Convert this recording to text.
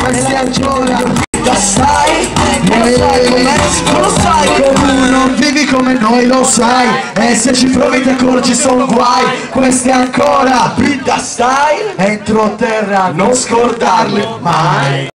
questi ancora da stai, non lo sai come non vivi come noi, lo sai, e se ci provi ti accorgi son guai. Questi ancora da stai, entro terra non scordarli mai.